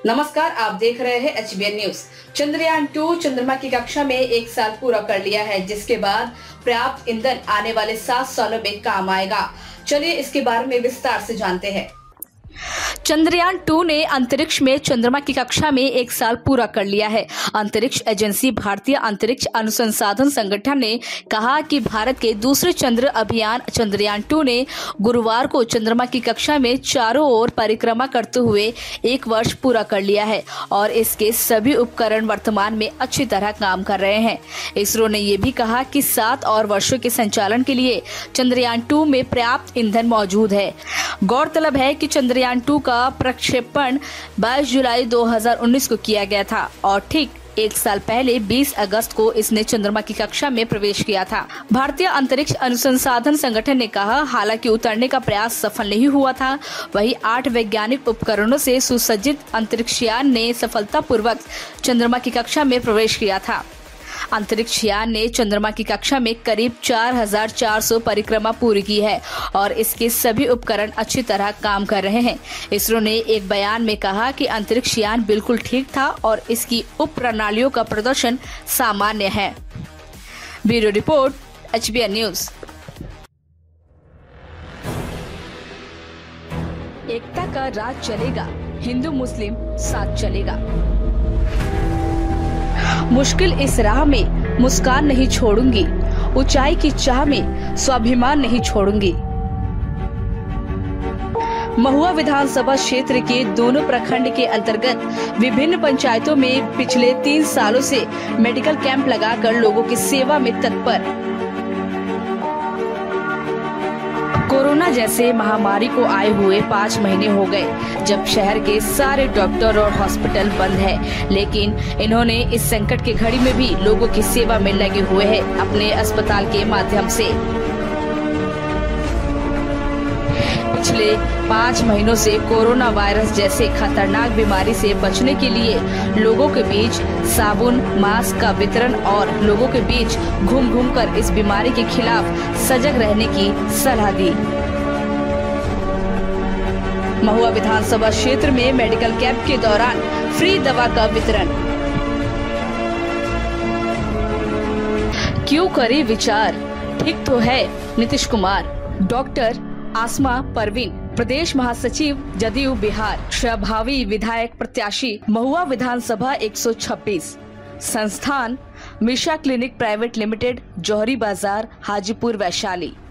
नमस्कार, आप देख रहे हैं HBN न्यूज। चंद्रयान 2 चंद्रमा की कक्षा में 1 साल पूरा कर लिया है, जिसके बाद पर्याप्त ईंधन आने वाले 7 सालों में काम आएगा। चलिए इसके बारे में विस्तार से जानते हैं। चंद्रयान 2 ने अंतरिक्ष में चंद्रमा की कक्षा में 1 साल पूरा कर लिया है। अंतरिक्ष एजेंसी भारतीय अंतरिक्ष अनुसंधान संगठन ने कहा कि भारत के दूसरे चंद्र अभियान चंद्रयान 2 ने गुरुवार को चंद्रमा की कक्षा में चारों ओर परिक्रमा करते हुए 1 वर्ष पूरा कर लिया है और इसके सभी उपकरण वर्तमान में अच्छी तरह काम कर रहे हैं। इसरो ने यह भी कहा कि 7 और वर्षों के संचालन के लिए चंद्रयान 2 में पर्याप्त ईंधन मौजूद है। गौरतलब है कि चंद्रयान 2 का प्रक्षेपण 22 जुलाई 2019 को किया गया था और ठीक 1 साल पहले 20 अगस्त को इसने चंद्रमा की कक्षा में प्रवेश किया था। भारतीय अंतरिक्ष अनुसंधान संगठन ने कहा, हालांकि उतरने का प्रयास सफल नहीं हुआ था, वहीं 8 वैज्ञानिक उपकरणों से सुसज्जित अंतरिक्षयान ने सफलतापूर्वक चंद्रमा की कक्षा में प्रवेश किया था। अंतरिक्ष यान ने चंद्रमा की कक्षा में करीब 4400 परिक्रमा पूरी की है और इसके सभी उपकरण अच्छी तरह काम कर रहे हैं। इसरो ने एक बयान में कहा कि अंतरिक्ष यान बिल्कुल ठीक था और इसकी उप प्रणालियों का प्रदर्शन सामान्य है। Bureau report, HBN news. एकता का राज चलेगा, हिंदू मुस्लिम साथ चलेगा। मुश्किल इस राह में मुस्कान नहीं छोड़ूंगी, ऊंचाई की चाह में स्वाभिमान नहीं छोड़ूंगी। महुआ विधानसभा क्षेत्र के दोनों प्रखंड के अंतर्गत विभिन्न पंचायतों में पिछले 3 सालों से मेडिकल कैंप लगाकर लोगों की सेवा में तत्पर। कोरोना जैसे महामारी को आए हुए 5 महीने हो गए जब शहर के सारे डॉक्टर और हॉस्पिटल बंद है, लेकिन इन्होंने इस संकट की घड़ी में भी लोगों की सेवा में लगे हुए हैं अपने अस्पताल के माध्यम से। पिछले 5 महीनों से कोरोना वायरस जैसे खतरनाक बीमारी से बचने के लिए लोगों के बीच साबुन, मास्क का वितरण और लोगों के बीच घूम कर इस बीमारी के खिलाफ सजग रहने की सलाह दी। महुआ विधानसभा क्षेत्र में मेडिकल कैंप के दौरान फ्री दवा का वितरण। क्यों करे विचार, ठीक तो है नीतीश कुमार। डॉक्टर आसमा परवीन, प्रदेश महासचिव जदयू बिहार, प्रभावी विधायक प्रत्याशी, महुआ विधानसभा 126। संस्थान Misha clinic private limited, Johari Bazar, Hajipur, Vaishali.